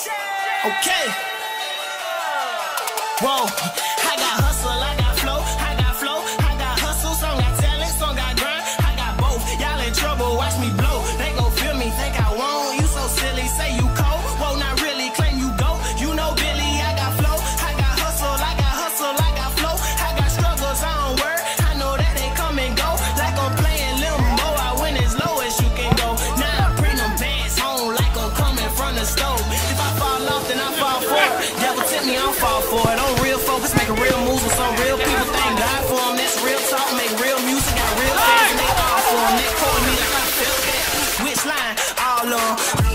Okay. Whoa, I got hustle, I got flow, I got flow, I got hustle, some got talent, some got grind, I got both. Y'all in trouble, watch me blow. They gon' feel me, think I won't. You so silly, say you cold. Whoa, not really, claim you go. You know Billy, I got flow, I got hustle, I got hustle, I got flow, I got struggles, I don't worry. I know that they come and go. Like I'm playing limbo, I win as low as you can go. Now I bring them bands home like I'm coming from the stove. If I fall off, then I fall for it. Devil tip me, I don't fall for it. On real focus, making real moves with some real people. Thank God for them, that's real talk. Make real music, got real fans, and they all for them. They quote me like I felt that. Which line? All on.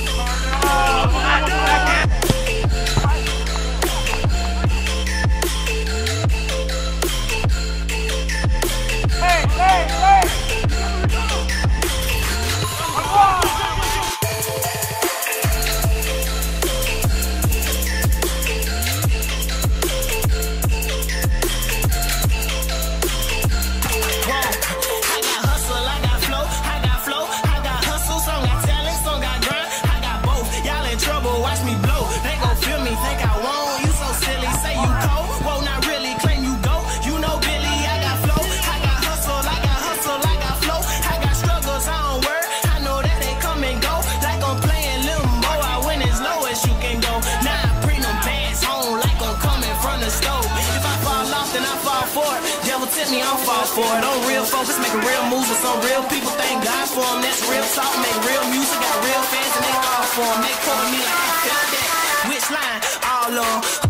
Watch me blow, they gon' feel me, think I won't. You so silly, say you cold. Whoa, not really, claim you go. You know Billy, I got flow, I got hustle, I got hustle, I got flow, I got struggles, I don't worry. I know that they come and go. Like I'm playing limbo, I win as low as you can go. Now I bring them bands home like I'm coming from the stove. If I fall off, then I fall for it. Devil tip me, I don't fall for it. On real focus, making real moves with some real people. Thank God for them, that's real talk. Make real music, got real fans, and they all for them. They quote me like I felt that. Which line? All on.